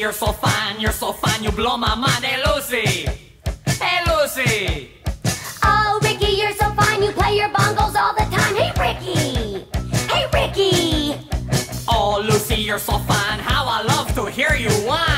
you're so fine, you blow my mind. Hey, Lucy! Hey, Lucy! Oh, Ricky, you're so fine, you play your bongos all the time. Hey, Ricky! Hey, Ricky! Oh, Lucy, you're so fine, how I love to hear you whine.